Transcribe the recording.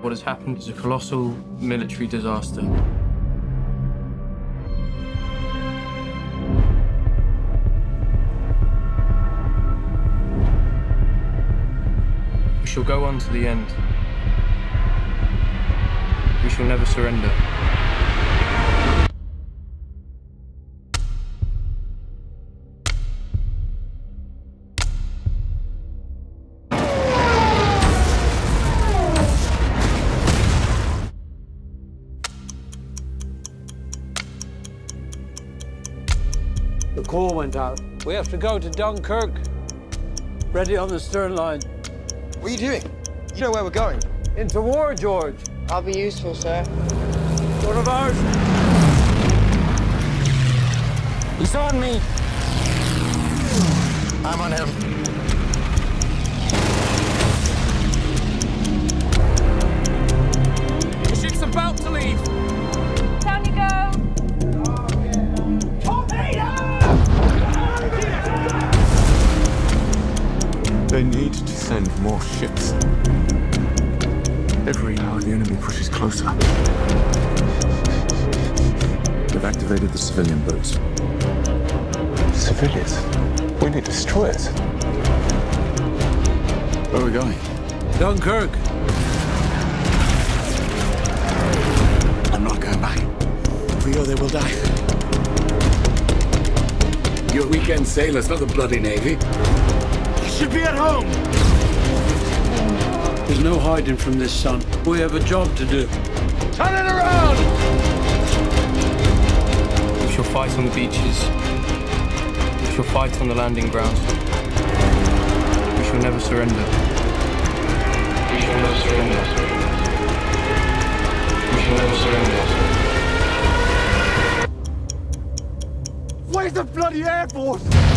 What has happened is a colossal military disaster. We shall go on to the end. We shall never surrender. The call went out. We have to go to Dunkirk. Ready on the stern line. What are you doing? You know where we're going. Into war, George. I'll be useful, sir. One of ours. He's on me. I'm on him. The ship's about to leave. Down you go. They need to send more ships. Every hour the enemy pushes closer. They've activated the civilian boats. Civilians? We need destroyers. Where are we going? Dunkirk. I'm not going back. If we go there, we'll die. You're weekend sailors, not the bloody Navy. You should be at home. There's no hiding from this, son. We have a job to do. Turn it around! We shall fight on the beaches. We shall fight on the landing grounds. We shall never surrender. We shall never surrender. We shall never surrender. Where's the bloody Air Force?